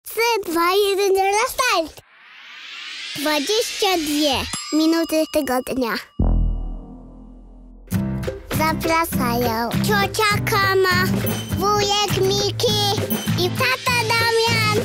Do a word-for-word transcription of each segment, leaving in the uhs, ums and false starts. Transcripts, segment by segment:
trzy, dwa, jeden, start! dwadzieścia dwie minuty tygodnia. Zapraszają ciocia Kama, wujek Miki i tata Damian.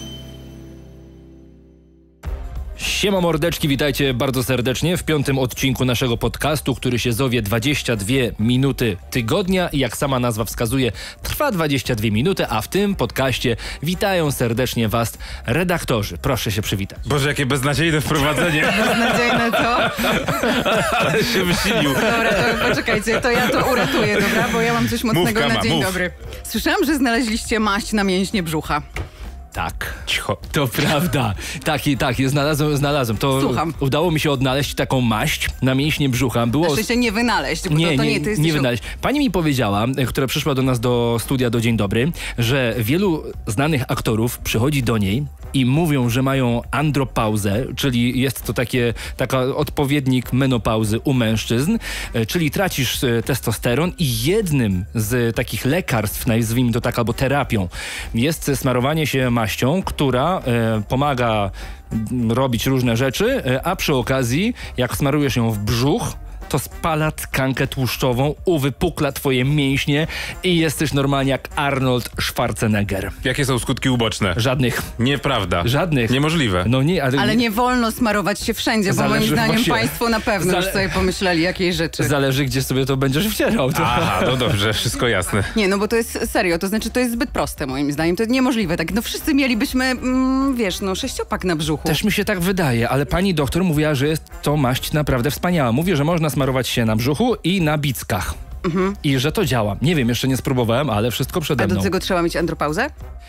Siema mordeczki, witajcie bardzo serdecznie w piątym odcinku naszego podcastu, który się zowie dwadzieścia dwie minuty tygodnia i jak sama nazwa wskazuje, trwa dwadzieścia dwie minuty, a w tym podcaście witają serdecznie was redaktorzy. Proszę się przywitać. Boże, jakie beznadziejne wprowadzenie. Beznadziejne co? Ale się wysilił. Dobra, to poczekajcie, to ja to uratuję, dobra? Bo ja mam coś mocnego Mów, Kama, na dzień mów. dobry. Słyszałam, że znaleźliście maść na mięśnie brzucha. Tak. Cicho. To prawda. Tak, i tak, je znalazłem, znalazłem. To Słucham. Udało mi się odnaleźć taką maść na mięśnie brzucha. Było... Znaczy się nie wynaleźć, bo Nie, to, to nie, nie, ty jesteś... nie wynaleźć. Pani mi powiedziała, e, która przyszła do nas do studia do Dzień Dobry, że wielu znanych aktorów przychodzi do niej i mówią, że mają andropauzę, czyli jest to takie, taka odpowiednik menopauzy u mężczyzn, e, czyli tracisz e, testosteron i jednym z takich lekarstw, nazwijmy to tak, albo terapią, jest smarowanie się maścią, która e, pomaga m, robić różne rzeczy, e, a przy okazji, jak smarujesz ją w brzuch, to spala tkankę tłuszczową, uwypukla twoje mięśnie i jesteś normalnie jak Arnold Schwarzenegger. Jakie są skutki uboczne? Żadnych. Nieprawda. Żadnych. Niemożliwe. No nie, ale, Ale nie wolno smarować się wszędzie, bo Zależy moim zdaniem właśnie- państwo na pewno Zale- już sobie pomyśleli jakiejś rzeczy. Zależy, gdzie sobie to będziesz wcierał. To... Aha, no dobrze, wszystko jasne. Nie, no bo to jest serio, to znaczy to jest zbyt proste moim zdaniem, to jest niemożliwe. Tak, no wszyscy mielibyśmy, mm, wiesz, no sześciopak na brzuchu. Też mi się tak wydaje, ale pani doktor mówiła, że jest to maść naprawdę wspaniała. Mówi, że można smarować się na brzuchu i na bickach. Mhm. I że to działa. Nie wiem, jeszcze nie spróbowałem, ale wszystko przede A mną. do tego trzeba mieć andropauzę?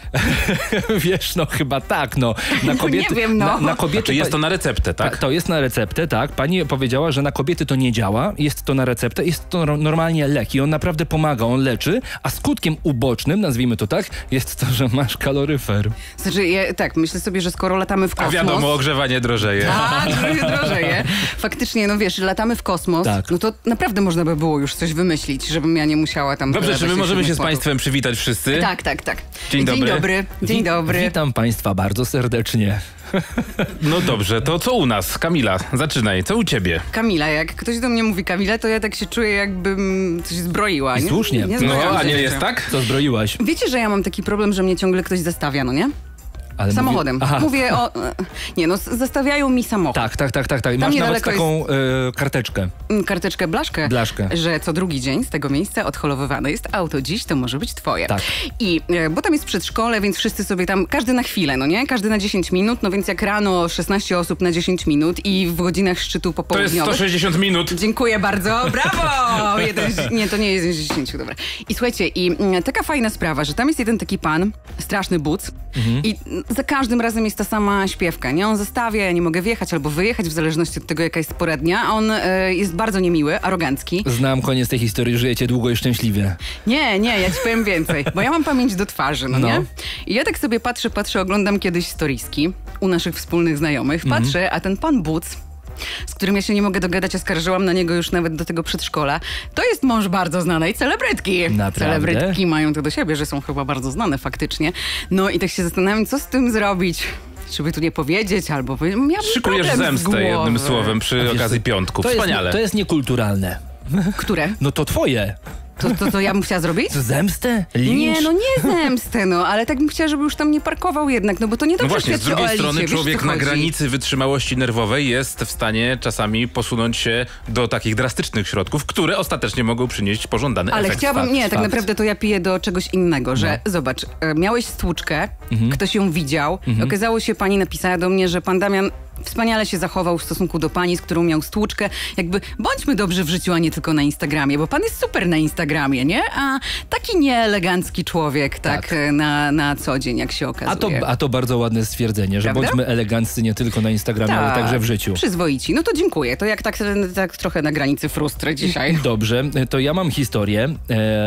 Wiesz, no chyba tak, no. Na No kobiety, nie wiem, no. Na, na kobiety Czy jest to na receptę, Tak, tak? to jest na receptę, tak. Pani powiedziała, że na kobiety to nie działa, jest to na receptę, jest to no- normalnie lek i on naprawdę pomaga, on leczy, a skutkiem ubocznym, nazwijmy to tak, jest to, że masz kaloryfer. Znaczy, ja, tak, myślę sobie, że skoro latamy w A kosmos... wiadomo, ogrzewanie drożeje. A, drożeje, drożeje. Faktycznie, no wiesz, latamy w kosmos, Tak. no to naprawdę można by było już coś wymyślić, żebym ja nie musiała tam... Dobrze, czy my wylewać możemy się z siedmiu państwem przywitać wszyscy? słodów. Tak, tak, tak. Dzień dobry. Dzień dobry. Dzień Wi- dobry. Witam państwa bardzo serdecznie. No dobrze, to co u nas? Kamila, zaczynaj. Co u ciebie? Kamila, jak ktoś do mnie mówi Kamila, to ja tak się czuję, jakbym coś zbroiła. I nie? słusznie. Nie No, zbrojłam No, a się nie jeszcze. jest tak? Co zbroiłaś? Wiecie, że ja mam taki problem, że mnie ciągle ktoś zastawia, no nie? Ale Samochodem. Mówi... Aha. Mówię o... Nie no, s- zastawiają mi samochód. Tak, tak, tak, tak, tak. Masz nawet niedaleko taką e, karteczkę. Mm, Karteczkę, blaszkę. Blaszkę. Że co drugi dzień z tego miejsca odholowywane jest auto. Dziś to może być twoje. Tak. I, e, bo tam jest przedszkole, więc wszyscy sobie tam, każdy na chwilę, no nie? Każdy na dziesięć minut, no więc jak rano szesnaście osób na dziesięć minut i w godzinach szczytu To jest popołudniowych. sto sześćdziesiąt minut. Dziękuję bardzo, brawo! Jeden z, nie, to nie jest jeden z dziesięciu, dobra. I słuchajcie, i mm, taka fajna sprawa, że tam jest jeden taki pan, straszny buc Mhm. i mm, za każdym razem jest ta sama śpiewka, nie? On zostawia, ja nie mogę wjechać albo wyjechać, w zależności od tego, jaka jest pora dnia, a on e, jest bardzo niemiły, arogancki. Znam koniec tej historii, żyjecie długo i szczęśliwie. Nie, nie, ja ci powiem więcej, bo ja mam pamięć do twarzy, no, No. nie? I ja tak sobie patrzę, patrzę, oglądam kiedyś storiski u naszych wspólnych znajomych, Mhm. patrzę, a ten pan buc, z którym ja się nie mogę dogadać, oskarżyłam na niego już nawet do tego przedszkola. To jest mąż bardzo znanej celebrytki. Naprawdę? Celebrytki mają to do siebie, że są chyba bardzo znane faktycznie. No i tak się zastanawiam, co z tym zrobić. Czy by tu nie powiedzieć, albo by... miałabym Szykujesz problem z zemstę głowy. jednym słowem przy Wiesz okazji co, piątku. To Wspaniale. jest, to jest niekulturalne. Które? No to twoje. To, to, to ja bym chciała zrobić? Zemstę? Lincz? Nie, no nie zemstę, no, ale tak bym chciała, żeby już tam nie parkował jednak, no bo to nie No dobrze właśnie, z świadczy o drugiej elicie, strony wiesz, człowiek co na chodzi? granicy wytrzymałości nerwowej jest w stanie czasami posunąć się do takich drastycznych środków, które ostatecznie mogą przynieść pożądany Ale efekt. chciałabym, fakt, nie, tak fakt. naprawdę to ja piję do czegoś innego, że No. zobacz, e, miałeś stłuczkę, Mhm. ktoś ją widział, okazało się, pani napisała do mnie, że pan Damian wspaniale się zachował w stosunku do pani, z którą miał stłuczkę. Jakby bądźmy dobrzy w życiu, a nie tylko na Instagramie, bo pan jest super na Instagramie, nie? A taki nieelegancki człowiek, tak, Tak. e, Na, na co dzień, jak się okazuje. A to, a to bardzo ładne stwierdzenie, że Prawda? bądźmy eleganccy nie tylko na Instagramie, ale także w życiu. Przyzwoici. No to dziękuję. To jak tak, tak trochę na granicy frustry dzisiaj. Dobrze, to ja mam historię. E,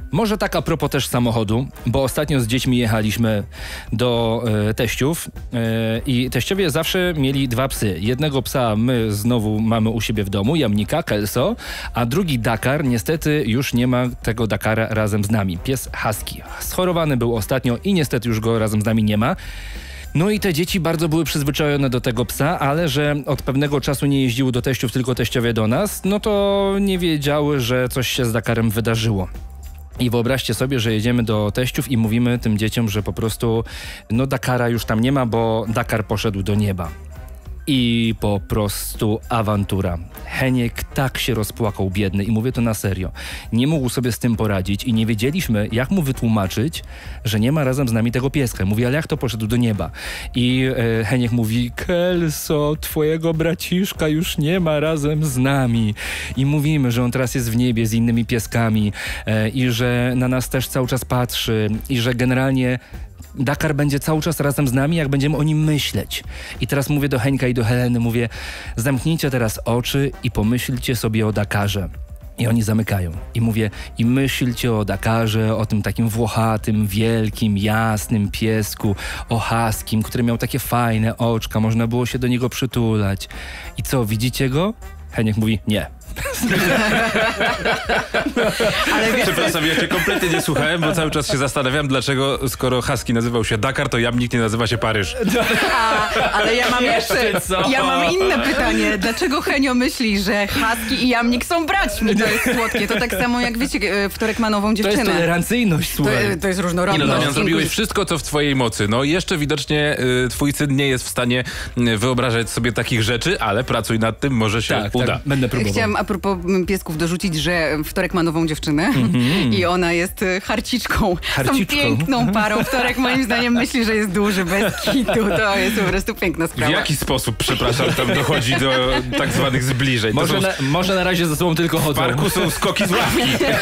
Może tak a propos też samochodu, bo ostatnio z dziećmi jechaliśmy do e, teściów e, i teściowie zawsze mieli dwa psy. Jednego psa my znowu mamy u siebie w domu, Jamnika, Kelso, a drugi Dakar. Niestety już nie ma tego Dakara razem z nami. Pies husky. Schorowany był ostatnio i niestety już go razem z nami nie ma. No i te dzieci bardzo były przyzwyczajone do tego psa, ale że od pewnego czasu nie jeździły do teściów, tylko teściowie do nas, no to nie wiedziały, że coś się z Dakarem wydarzyło. I wyobraźcie sobie, że jedziemy do teściów i mówimy tym dzieciom, że po prostu no Dakara już tam nie ma, bo Dakar poszedł do nieba. I po prostu awantura. Heniek tak się rozpłakał biedny i mówię to na serio. Nie mógł sobie z tym poradzić i nie wiedzieliśmy, jak mu wytłumaczyć, że nie ma razem z nami tego pieska. Mówi, ale jak to poszedł do nieba? I e, Heniek mówi, Kelso, twojego braciszka już nie ma razem z nami. I mówimy, że on teraz jest w niebie z innymi pieskami e, i że na nas też cały czas patrzy i że generalnie Dakar będzie cały czas razem z nami, jak będziemy o nim myśleć. I teraz mówię do Henka i do Heleny, mówię, zamknijcie teraz oczy i pomyślcie sobie o Dakarze. I oni zamykają. I mówię, i myślcie o Dakarze, o tym takim włochatym, wielkim, jasnym piesku, o huskim, który miał takie fajne oczka, można było się do niego przytulać. I co, widzicie go? Heniek mówi, nie. Ale wiesz, przepraszam, ja cię kompletnie nie słuchałem, bo cały czas się zastanawiam, dlaczego skoro husky nazywał się Dakar, to Jamnik nie nazywa się Paryż. A, ale ja mam jeszcze, co? ja mam inne pytanie. Dlaczego Henio myśli, że husky i jamnik są braćmi? To jest słodkie. To tak samo jak wiecie, Wtorek ma nową To dziewczynę. jest tolerancyjność, To, słuchaj. to jest Nie różnorodność. no, Damian, zrobiłeś Dziękuję. wszystko, co w twojej mocy. No jeszcze widocznie y, twój syn nie jest w stanie y, wyobrażać sobie takich rzeczy, ale pracuj nad tym, może się Tak, uda. tak, będę próbował. Chciałam a propos mm, piesków dorzucić, że Wtorek ma nową dziewczynę i ona jest y, harciczką. Harciczką. Są piękną parą. Wtorek moim zdaniem myśli, że jest duży, bez kitu. To jest po prostu piękna W sprawa. jaki sposób, przepraszam, tam dochodzi do tak zwanych zbliżeń? To Może są na, może na razie ze sobą tylko w chodzą. parku są skoki z ławki.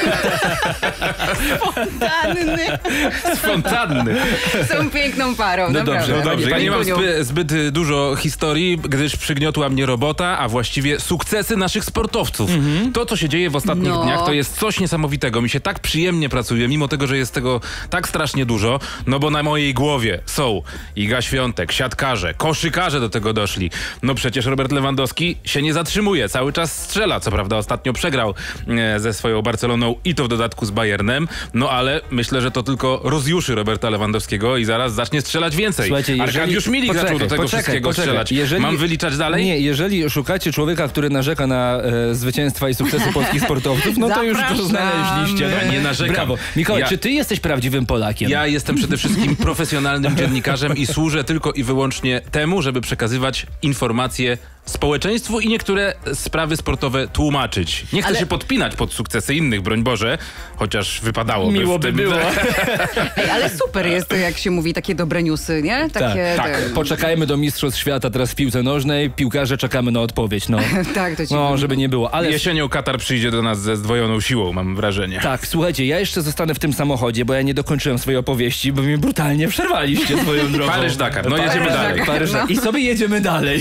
Danny. Z fontanny. Są piękną parą, No naprawdę. dobrze, No dobrze, ja nie mam Kuniu. zby, zbyt dużo historii, gdyż przygniotła mnie robota, a właściwie sukcesy naszych sportowców. To, co się dzieje w ostatnich No. dniach, to jest coś niesamowitego. Mi się tak przyjemnie pracuje, mimo tego, że jest tego tak strasznie dużo, no bo na mojej głowie są Iga Świątek, siatkarze, koszykarze do tego doszli. No przecież Robert Lewandowski się nie zatrzymuje, cały czas strzela. Co prawda ostatnio przegrał e, ze swoją Barceloną i to w dodatku z Bayernem, no ale myślę, że to tylko rozjuszy Roberta Lewandowskiego i zaraz zacznie strzelać więcej. Słuchajcie, jeżeli- Arkadiusz Milik poczekaj, zaczął do tego poczekaj, wszystkiego poczekaj. strzelać. Jeżeli- Mam wyliczać dalej? Nie, jeżeli szukacie człowieka, który narzeka na e, zwycięstwa i sukcesy polskich sportowców, no to już to Zapraszamy. znaleźliście. Ja nie narzekam. Brawo. Mikołaj, Ja- czy ty jesteś prawdziwym Polakiem? Ja jestem przede wszystkim profesjonalnym dziennikarzem i służę tylko i wyłącznie temu, żeby przekazywać informacje społeczeństwu i niektóre sprawy sportowe tłumaczyć. Nie chcę Ale- się podpinać pod sukcesy innych, broń Boże, chociaż wypadałoby Miło w by tym... było. Ej, ale super jest to, jak się mówi, takie dobre newsy, nie? Takie, tak. te- Poczekajmy do Mistrzostw Świata teraz w piłce nożnej. Piłkarze czekamy na odpowiedź. No, tak, to ci no żeby nie było. Ale Jesienią Katar przyjdzie do nas ze zdwojoną siłą, mam wrażenie. tak, słuchajcie, ja jeszcze zostanę w tym samochodzie, bo ja nie dokończyłem swojej opowieści, bo mnie brutalnie przerwaliście swoją drogą. Paryż-Dakar. No jedziemy dalej. Paryż, No. I sobie jedziemy dalej.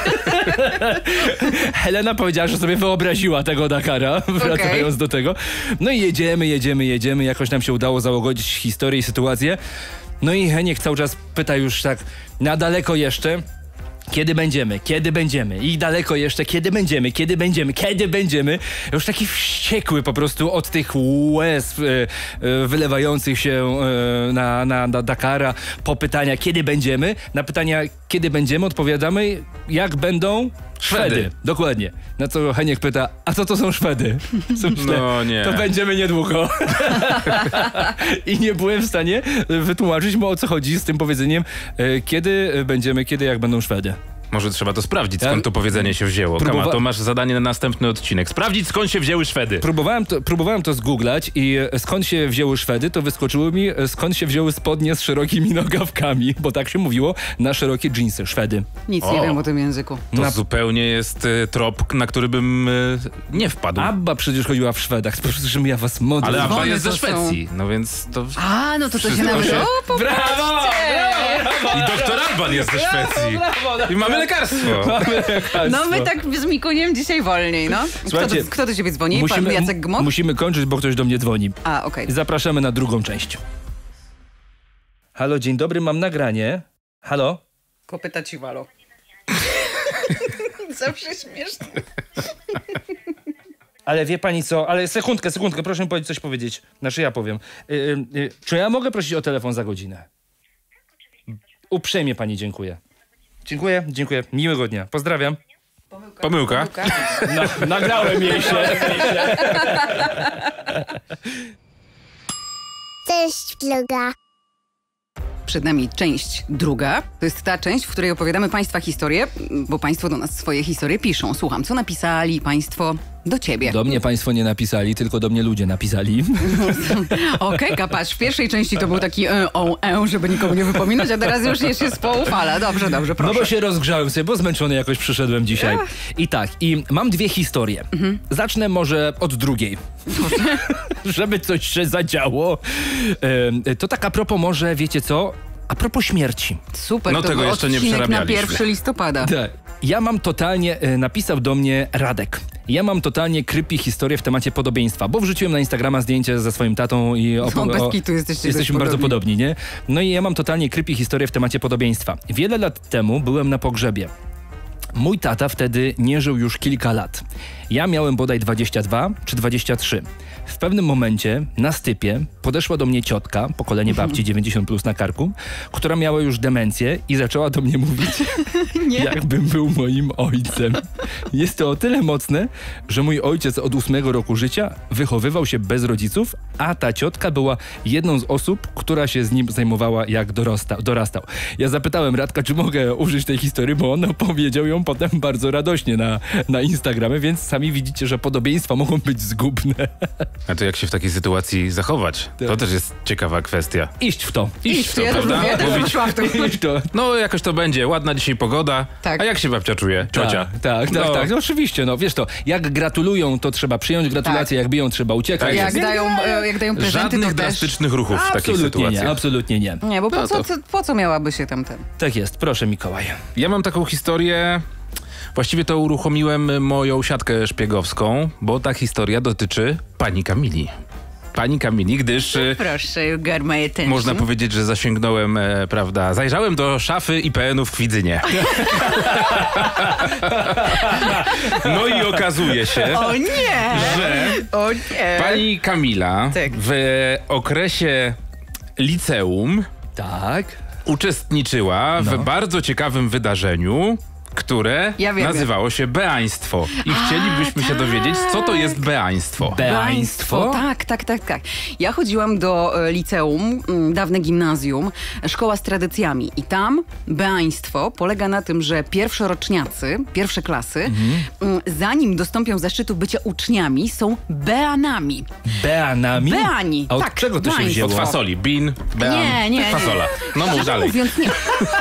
Helena powiedziała, że sobie wyobraziła tego Dakara, wracając do tego. No i jedziemy, jedziemy, jedziemy. Jakoś nam się udało załagodzić historię i sytuację. No i Heniek cały czas pyta już tak, na daleko jeszcze? Kiedy będziemy? Kiedy będziemy? I daleko jeszcze, kiedy będziemy? Kiedy będziemy? Kiedy będziemy? Już taki wściekły po prostu od tych łez e, e, wylewających się e, na, na, na Dakara po pytania, kiedy będziemy? Na pytania, kiedy będziemy, odpowiadamy, jak będą Szwedy. Szwedy. Dokładnie. Na co Heniek pyta, a co to są Szwedy? Myślę, No nie. To będziemy niedługo. I nie byłem w stanie wytłumaczyć mu, o co chodzi z tym powiedzeniem, e, kiedy będziemy, kiedy, jak będą Szwedy. Może trzeba to sprawdzić, Ja- skąd to powiedzenie się wzięło. Próbowa- Kama, to masz zadanie na następny odcinek. Sprawdzić, skąd się wzięły Szwedy. Próbowałem to, próbowałem to zgooglać i e, skąd się wzięły Szwedy, to wyskoczyły mi, e, skąd się wzięły spodnie z szerokimi nogawkami, bo tak się mówiło na szerokie dżinsy, Szwedy. Nic O. nie wiem o tym języku. To Na- zupełnie jest y, trop, na który bym y, nie wpadł. Abba przecież chodziła w Szwedach, że ja was modlę. Ale Abba Dzwony jest ze to są- Szwecji, no więc to... A, no to to się Wszystko nawet... się- O, Brawo! I doktor Abba dzban jest ze Szwecji. Brawo, brawo, I mamy lekarstwo. Mamy lekarstwo. No my tak z Mikuniem dzisiaj wolniej, no. Kto do, Słuchajcie, kto do ciebie dzwoni? musimy, Pan Jacek Gmok? musimy kończyć, bo ktoś do mnie dzwoni. A, okej. I zapraszamy na drugą część. Halo, dzień dobry, mam nagranie. Halo? Kopyta ci walo. Zawsze śmieszne. Ale wie pani co, ale sekundkę, sekundkę, proszę mi powiedzieć, coś powiedzieć. Znaczy ja powiem. Yy, yy, czy ja mogę prosić o telefon za godzinę? Uprzejmie pani dziękuję. Dziękuję, dziękuję. Miłego dnia. Pozdrawiam. Pomyłka. Na, nagrałem jej się. Cześć, druga. Przed nami część druga. To jest ta część, w której opowiadamy Państwa historię, bo Państwo do nas swoje historie piszą. Słucham, co napisali Państwo do ciebie. Do mnie państwo nie napisali, tylko do mnie ludzie napisali. Okej, okay, patrz, w pierwszej części to był taki e, o, e, żeby nikomu nie wypominać, a teraz już jest się spoufala. Dobrze, dobrze, proszę. No bo się rozgrzałem sobie, bo zmęczony jakoś przyszedłem dzisiaj. I tak, i mam dwie historie. Mhm. Zacznę może od drugiej. Żeby coś się zadziało. E, to tak a propos może, wiecie co? A propos śmierci. Super, No to tego był jeszcze nie odcinek na przerabialiśmy. pierwszego listopada. Tak. Ja mam totalnie, e, napisał do mnie Radek. Ja mam totalnie creepy historię w temacie podobieństwa, bo wrzuciłem na Instagrama zdjęcie ze swoim tatą i No, opo- bez o- kitu jesteście jesteśmy dość bardzo podobni. podobni, nie? No i ja mam totalnie creepy historię w temacie podobieństwa. Wiele lat temu byłem na pogrzebie. Mój tata wtedy nie żył już kilka lat. Ja miałem bodaj dwadzieścia dwa czy dwadzieścia trzy. W pewnym momencie na stypie podeszła do mnie ciotka, pokolenie babci dziewięćdziesiąt plus na karku, która miała już demencję i zaczęła do mnie mówić, jakbym był moim ojcem. Jest to o tyle mocne, że mój ojciec od ósmego roku życia wychowywał się bez rodziców, a ta ciotka była jedną z osób, która się z nim zajmowała jak dorasta, dorastał. Ja zapytałem Radka, czy mogę użyć tej historii, bo on opowiedział ją potem bardzo radośnie na, na Instagramie, więc sami widzicie, że podobieństwa mogą być zgubne. A to jak się w takiej sytuacji zachować? To też jest ciekawa kwestia. Iść w to. Iść w to, ja też prawda? lubię, ja też Mówić, wyszłam w to. Iść w to. no jakoś to będzie, ładna dzisiaj pogoda. Tak. A jak się babcia czuje? Ciocia. Tak, tak, No. tak, tak. No, oczywiście, no wiesz to, jak gratulują, to trzeba przyjąć gratulacje, Tak. jak biją, trzeba uciekać. Tak Jak jest. dają, e, jak dają prezenty, Żadnych to też... drastycznych ruchów w takiej Absolutnie sytuacji. nie, absolutnie nie. Nie, bo po, No co, to- co, po co miałaby się tam ten... Tak jest, proszę Mikołaj. Ja mam taką historię. Właściwie to uruchomiłem moją siatkę szpiegowską, bo ta historia dotyczy pani Kamili. Pani Kamili, gdyż e, Proszę, you got my attention. można powiedzieć, że zasięgnąłem, e, prawda, zajrzałem do szafy I P N-u w Kwidzynie. No i okazuje się, O nie! że O nie! pani Kamila Tak. w okresie liceum Tak. uczestniczyła w bardzo ciekawym wydarzeniu, które Ja wiem, nazywało się beaństwo. I chcielibyśmy się dowiedzieć, co to jest beaństwo. Beaństwo? Tak, tak, tak, tak. Ja chodziłam do e, liceum, m, dawne gimnazjum, szkoła z tradycjami i tam beaństwo polega na tym, że pierwszoroczniacy, pierwsze klasy, m, zanim dostąpią zaszczytu bycia uczniami, są beanami. Beanami? Beani, A od tak, czego to się beaństwo. Od wzięło? fasoli. Bean, bean, Nie, nie, nie. fasola. No mów Szczerze dalej. mówiąc, nie.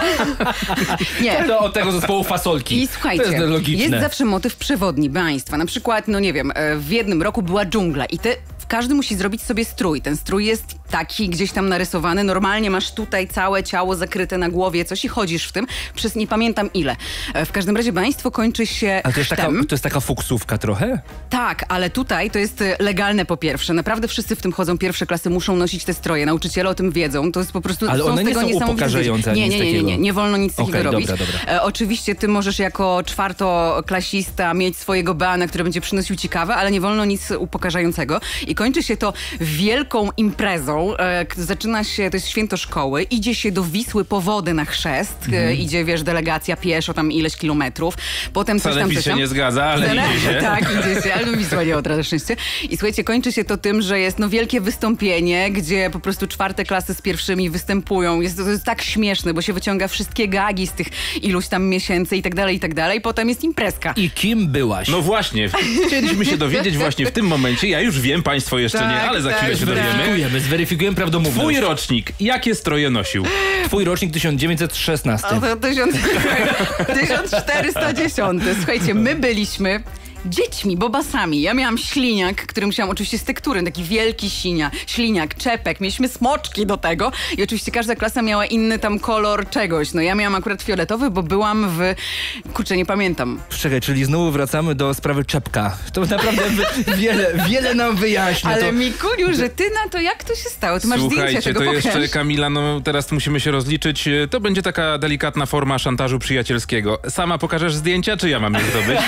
nie. To od tego zespołu fasolki. I słuchajcie, to jest logiczne. jest zawsze motyw przewodni beaństwa. Na przykład, no nie wiem, e, w jednym roku była dżungla i ty, każdy musi zrobić sobie strój. Ten strój jest taki gdzieś tam narysowany. Normalnie masz tutaj całe ciało zakryte na głowie, coś i chodzisz w tym przez nie pamiętam ile. E, W każdym razie beaństwo kończy się Ale to jest, taka, chrztem. to jest taka fuksówka trochę? Tak, ale tutaj to jest e, legalne po pierwsze. Naprawdę wszyscy w tym chodzą, pierwsze klasy muszą nosić te stroje. Nauczyciele o tym wiedzą. To jest po prostu... Ale są one z nie tego są niesamowite upokarzające, zdjęcia. nic Nie, nie, nie, nie, takiego. nie, nie wolno nic Okej, takiego robić. dobra, dobra. E, oczywiście ty możesz jako czwartoklasista mieć swojego beana, który będzie przynosił ci kawę, ale nie wolno nic upokarzającego. I kończy się to wielką imprezą. E, k- zaczyna się, to jest święto szkoły, idzie się do Wisły po wodę na chrzest, Mhm. e, idzie, wiesz, delegacja pieszo tam ileś kilometrów, potem coś tam, Sanepid coś się tam. nie zgadza, ale Zale- idzie się. Tak, idzie się, ale Wisła nie odradza szczęście. I słuchajcie, kończy się to tym, że jest no wielkie wystąpienie, gdzie po prostu czwarte klasy z pierwszymi występują. Jest to, to jest tak śmieszne, bo się wyciąga wszystkie gagi z tych iluś tam miesięcy i tak dalej, i tak dalej. Potem jest imprezka. I kim byłaś? No właśnie, chcieliśmy się dowiedzieć właśnie w tym momencie. Ja już wiem, państwo jeszcze Tak, nie, ale za tak, chwilę się tak. dowiemy. Zweryfikujemy, zweryfikujemy prawdomówność. Twój rocznik, jakie stroje nosił? Twój rocznik tysiąc dziewięćset szesnasty. A to tysiąc, tysiąc czterysta dziesiąt. Słuchajcie, my byliśmy dziećmi, bobasami. Ja miałam śliniak, który musiałam oczywiście z tektury, taki wielki sinia, śliniak, czepek, mieliśmy smoczki do tego i oczywiście każda klasa miała inny tam kolor czegoś. No ja miałam akurat fioletowy, bo byłam w... Kurczę, nie pamiętam. Czekaj, czyli znowu wracamy do sprawy czepka. To naprawdę wy- wiele, wiele nam wyjaśnia. Ale to... Mikuliu, że ty na to, jak to się stało? Ty masz zdjęcia Słuchajcie, tego, to pokaż. jeszcze, Kamila, no teraz musimy się rozliczyć. To będzie taka delikatna forma szantażu przyjacielskiego. Sama pokażesz zdjęcia, czy ja mam je zdobyć?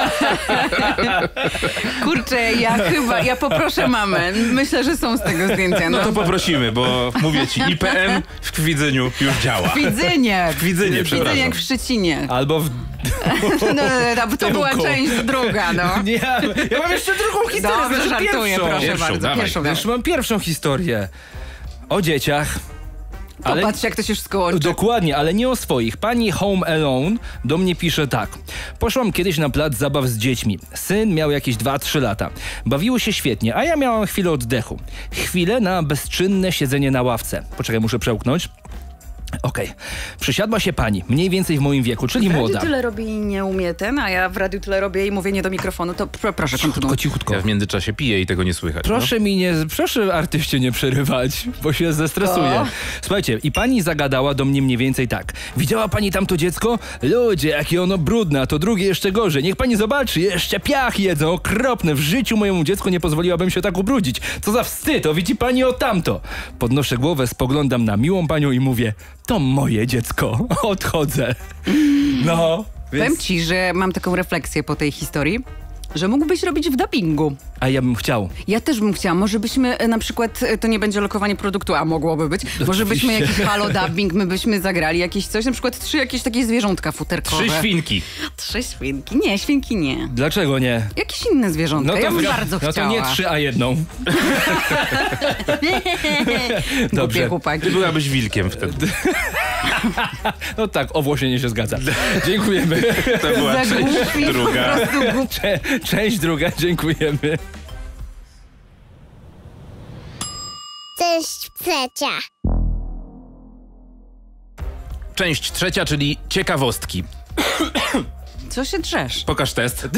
Kurczę, ja chyba, ja poproszę mamę. Myślę, że są z tego zdjęcia. No to poprosimy, bo mówię ci, I P N w Kwidzyniu już działa. W Kwidzynie. W Kwidzynie, Kwidzynie przepraszam. jak w Szczecinie. Albo w... No, no, no, bo to była Tyłku. część druga, no. Nie, ja mam jeszcze drugą historię, Dobrze, znaczy żartuję, pierwszą. proszę Pierwszą, bardzo. dawaj. Pierwszą, Już mam pierwszą historię. O dzieciach. Ale... Popatrz, jak to się wszystko łączy. Dokładnie, ale nie o swoich. Pani Home Alone do mnie pisze tak. Poszłam kiedyś na plac zabaw z dziećmi. Syn miał jakieś dwa trzy lata. Bawiły się świetnie, a ja miałam chwilę oddechu. Chwilę na bezczynne siedzenie na ławce. Poczekaj, muszę przełknąć. Okej. Przysiadła się pani, mniej więcej w moim wieku, czyli W radiu młoda. tyle robi i nie umie ten, a ja w radiu tyle robię i mówię nie do mikrofonu, to pr- proszę, Cichutko, kontynuuj. cichutko. Ja w międzyczasie piję i tego nie słychać. Proszę mi nie, proszę artyście nie przerywać, bo się zestresuję. O. Słuchajcie, i pani zagadała do mnie mniej więcej tak. Widziała pani tamto dziecko? Ludzie, jakie ono brudne, a to drugie jeszcze gorzej. Niech pani zobaczy, jeszcze piach jedzą, okropne. W życiu mojemu dziecku nie pozwoliłabym się tak ubrudzić. Co za wstyd, o widzi pani o tamto. Podnoszę głowę, spoglądam na miłą panią i mówię, to moje dziecko. Odchodzę. No, Powiem więc... ci, że mam taką refleksję po tej historii, że mógłbyś robić w dubbingu. A ja bym chciał. Ja też bym chciała. Może byśmy e, na przykład, e, to nie będzie lokowanie produktu, a mogłoby być. Może byśmy jakiś halo dubbing, my byśmy zagrali jakieś coś, na przykład trzy jakieś takie zwierzątka futerkowe. Trzy świnki. Trzy świnki? Nie, świnki nie. Dlaczego nie? Jakieś inne zwierzątka. No to, ja bym wra- bardzo no to chciała. nie trzy, a jedną. Głupie Dobrze. chłopaki. Ty byłabyś wilkiem wtedy. No tak, o włosienie się zgadza. Dziękujemy. To była Za część głupi, po druga. prostu głupi. Cze- część druga, dziękujemy. Część trzecia. Część trzecia, czyli ciekawostki. Co się drzesz? Pokaż test.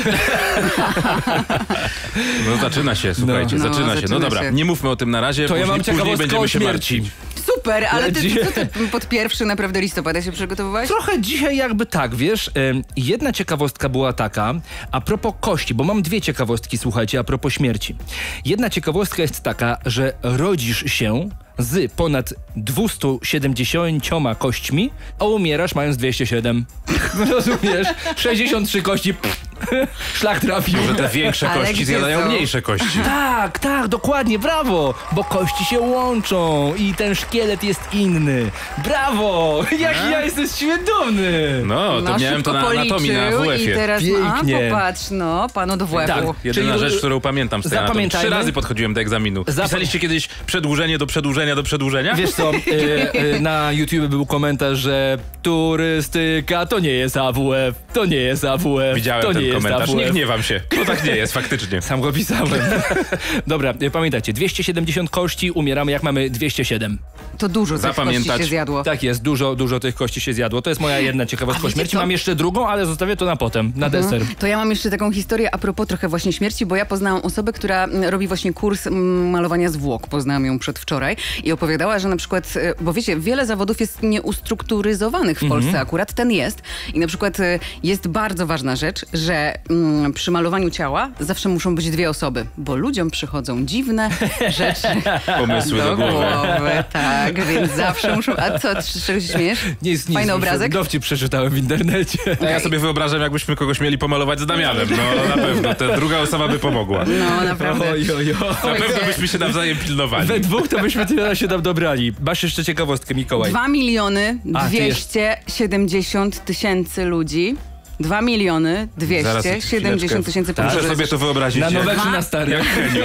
No zaczyna się, słuchajcie, No, zaczyna się. zaczyna No dobra, się. nie mówmy o tym na razie, To ja później, mam później ciekawostkę będziemy o się śmierci. martwić. Super, ale ty, Dzie- co ty pod pierwszy naprawdę listopada się przygotowywałeś? Trochę dzisiaj jakby tak, wiesz, em, jedna ciekawostka była taka, a propos kości, bo mam dwie ciekawostki, słuchajcie, a propos śmierci. Jedna ciekawostka jest taka, że rodzisz się z ponad dwieście siedemdziesiąt kośćmi, a umierasz mając dwieście siedem. Rozumiesz? sześćdziesiąt trzy kości, pff, szlak trafił. Że te większe Ale kości gdzie zjadają są? mniejsze kości. Tak, tak, dokładnie, brawo, bo kości się łączą i ten szkielet jest inny. Brawo, jaki ja jestem z siebie dumny. No, to miałem to szybko na anatomii na policzył W F i ie. teraz, Pięknie. a popatrz, no, panu do W F-u. Tak. Jedyna Czyli- rzecz, którą pamiętam z tej anatomii. Trzy Zapamiętajmy. razy podchodziłem do egzaminu. Zap- Pisaliście kiedyś przedłużenie do przedłużenia do przedłużenia? Wiesz co, e, e, na YouTube był komentarz, że turystyka to nie jest A W F, to nie jest A W F, Widziałem to nie ten jest komentarz. A W F. Nie gniewam się. To tak nie jest, faktycznie. Sam go pisałem. Dobra, e, pamiętajcie, dwieście siedemdziesiąt kości, umieramy jak mamy dwieście siedem. To dużo tych kości Zapamiętać. się zjadło. Tak jest, dużo, dużo tych kości się zjadło. To jest moja jedna A ciekawostka o wiecie śmierci. co? Mam jeszcze drugą, ale zostawię to na potem, na deser. To ja mam jeszcze taką historię a propos trochę właśnie śmierci, bo ja poznałam osobę, która mm, robi właśnie kurs mm, malowania zwłok. Poznałam ją przedwczoraj i opowiadała, że na przykład, e, bo wiecie, wiele zawodów jest nieustrukturyzowanych w Polsce, Mhm. akurat ten jest. I na przykład e, jest bardzo ważna rzecz, że mm, przy malowaniu ciała zawsze muszą być dwie osoby, bo ludziom przychodzą dziwne rzeczy Pomysły do głowy. głowy. Tak, więc zawsze muszą... A co, z czego się śmiejesz? Nic, nic. Fajny obrazek? Dowcip przeczytałem w internecie. A ja sobie wyobrażam, jakbyśmy kogoś mieli pomalować z Damianem. No na pewno, ta druga osoba by pomogła. No, naprawdę. Oj, oj, oj. Na pewno byśmy się nawzajem pilnowali. We dwóch to byśmy tyle się tam dobrali. Masz jeszcze ciekawostkę, Mikołaj. Dwa miliony A, ty dwieście siedemdziesiąt tysięcy ludzi. Dwa miliony Zaraz, dwieście siedemdziesiąt tysięcy Muszę ludzi. sobie to wyobrazić. Na nowe jak- czy na stare? Jak Henio.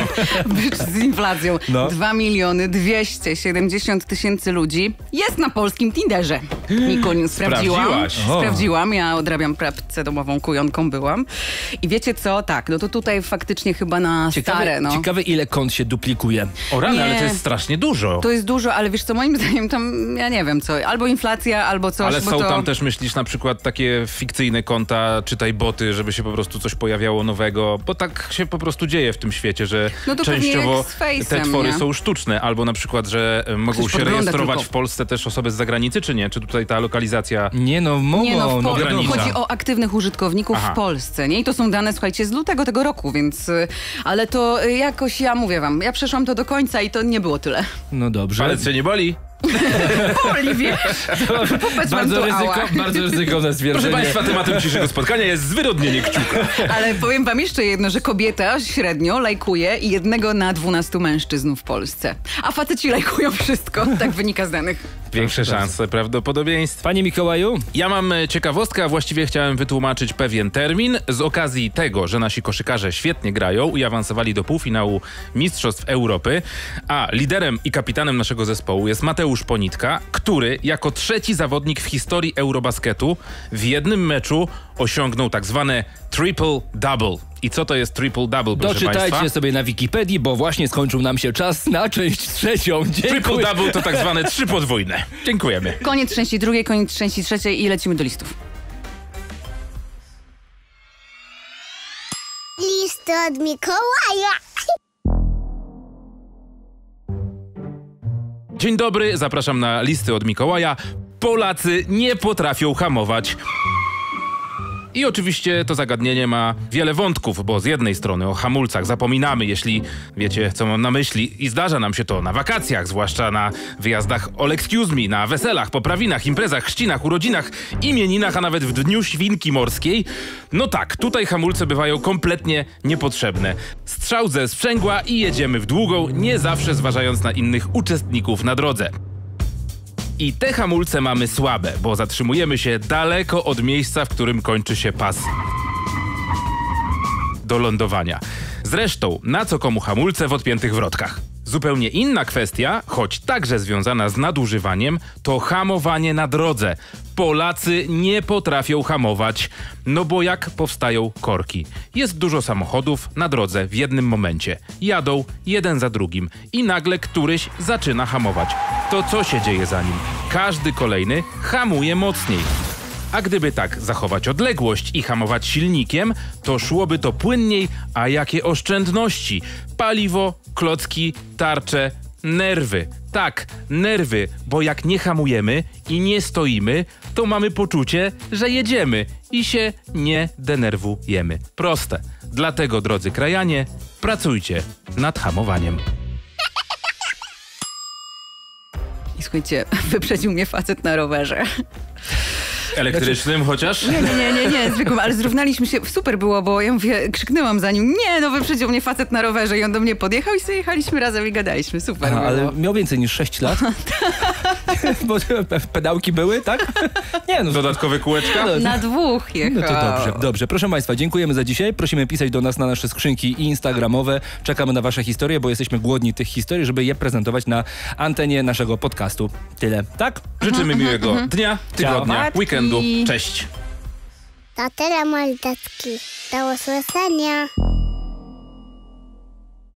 Z inflacją. No. Dwa miliony dwieście siedemdziesiąt tysięcy ludzi jest na polskim Tinderze. Nikoniu, sprawdziłam. Sprawdziłaś. O. Sprawdziłam. Ja odrabiam pracę domową, kujonką byłam. I wiecie co? Tak, no to tutaj faktycznie chyba na Ciekawe, stare, no. ciekawe ile kont się duplikuje. O rany, Nie. ale to jest strasznie dużo. To jest dużo, ale wiesz co, moim zdaniem tam, ja nie wiem co, albo inflacja, albo coś, Ale bo są to... tam też, myślisz, na przykład takie fikcyjne konta, konta, czytaj boty, żeby się po prostu coś pojawiało nowego, bo tak się po prostu dzieje w tym świecie, że No to pewnie częściowo jak z Face'em, te twory nie? są sztuczne, albo na przykład, że e, mogą Ktoś się podgląda rejestrować tylko. w Polsce też osoby z zagranicy, czy nie? Czy tutaj ta lokalizacja... Nie no, mogą. Nie no, w no, po- wiadomo. chodzi o aktywnych użytkowników Aha. w Polsce, nie? I to są dane, słuchajcie, z lutego tego roku, więc... y, Ale to y, jakoś, ja mówię wam, ja przeszłam to do końca i to nie było tyle. no dobrze. Palec się nie boli? Boli, wiesz? Popatrz, mam Bardzo, tu ryzyko, ała. bardzo ryzykowne Proszę stwierdzenie. Państwa, tematem dzisiejszego spotkania jest zwyrodnienie kciuka. Ale powiem wam jeszcze jedno, że kobieta średnio lajkuje jednego na dwunastu mężczyzn w Polsce. A faceci lajkują wszystko, tak wynika z danych. Większe szanse prawdopodobieństw. Panie Mikołaju, Ja mam e, ciekawostkę, a właściwie chciałem wytłumaczyć pewien termin. Z okazji tego, że nasi koszykarze świetnie grają i awansowali do półfinału Mistrzostw Europy, a liderem i kapitanem naszego zespołu jest Mateusz Ponitka, który jako trzeci zawodnik w historii Eurobasketu w jednym meczu osiągnął tak zwane triple-double. I co to jest triple-double, proszę doczytajcie Państwa? sobie na Wikipedii, bo właśnie skończył nam się czas na część trzecią. Dziękuję. Triple-double to tak zwane trzy podwójne. Dziękujemy. Koniec części drugiej, koniec części trzeciej i lecimy do listów. Listy od Mikołaja. Dzień dobry, zapraszam na listy od Mikołaja. Polacy nie potrafią hamować. I oczywiście to zagadnienie ma wiele wątków, bo z jednej strony o hamulcach zapominamy, jeśli wiecie, co mam na myśli, i zdarza nam się to na wakacjach, zwłaszcza na wyjazdach all excuse me, na weselach, poprawinach, imprezach, chrzcinach, urodzinach, imieninach, a nawet w dniu świnki morskiej. No tak, tutaj hamulce bywają kompletnie niepotrzebne. Strzał ze sprzęgła i jedziemy w długą, nie zawsze zważając na innych uczestników na drodze. I te hamulce mamy słabe, bo zatrzymujemy się daleko od miejsca, w którym kończy się pas do lądowania. Zresztą, na co komu hamulce w odpiętych wrotkach? Zupełnie inna kwestia, choć także związana z nadużywaniem, to hamowanie na drodze. Polacy nie potrafią hamować, no bo jak powstają korki? Jest dużo samochodów na drodze w jednym momencie. Jadą jeden za drugim i nagle któryś zaczyna hamować. To co się dzieje za nim? Każdy kolejny hamuje mocniej. A gdyby tak zachować odległość i hamować silnikiem, to szłoby to płynniej, a jakie oszczędności? Paliwo, klocki, tarcze, nerwy. Tak, nerwy, bo jak nie hamujemy i nie stoimy, to mamy poczucie, że jedziemy i się nie denerwujemy. Proste. Dlatego, drodzy krajanie, pracujcie nad hamowaniem. I słuchajcie, wyprzedził mnie facet na rowerze. Elektrycznym chociaż? Nie, nie, nie, nie, nie, zwykłym, ale zrównaliśmy się, super było, bo ja mówię, krzyknęłam za nim, nie, no wyprzedził mnie facet na rowerze i on do mnie podjechał i sobie jechaliśmy razem i gadaliśmy, super Aha, było. ale miał więcej niż sześć lat. Bo pedałki były, tak? Nie no. Dodatkowe kółeczka? Na dwóch jechał. No to dobrze, dobrze. Proszę Państwa, dziękujemy za dzisiaj. Prosimy pisać do nas na nasze skrzynki instagramowe. Czekamy na Wasze historie, bo jesteśmy głodni tych historii, żeby je prezentować na antenie naszego podcastu. Tyle, tak? Życzymy miłego dnia, tygodnia, Ciao. weekendu. Cześć! To tyle, moi datki. Do usłyszenia.